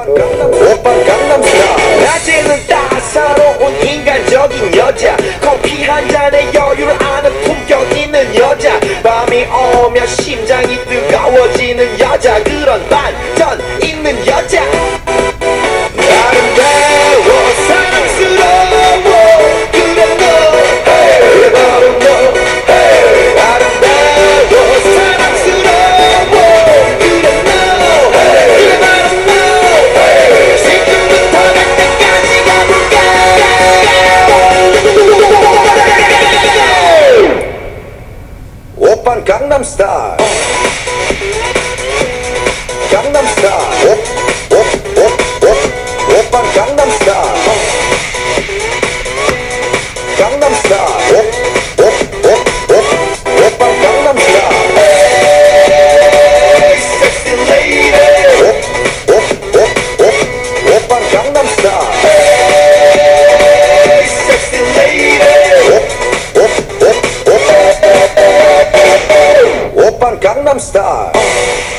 오빤 강남스타일. 낮에는 따사로운 인간적인 여자, 커피 한 잔에 여유를 아는 품격 있는 여자, 밤이 오면 심장이 뜨거워지는 여자, 그런 반전 있는 여자. 아름다워 사랑스러워 그래 너, hey, 바로 너, hey. 아름다워 사랑스러워 그래 너, hey. 그래 바로 너, hey. 지금부터 갈 때까지 가볼까. 오빤 강남스타일. 강남스타일. 오빤 강남스타일. 강남스타일. 오빤 강남스타일. Hey, sexy lady. 오빤 강남스타일. Hey, sexy lady. 오빤 강남스타일.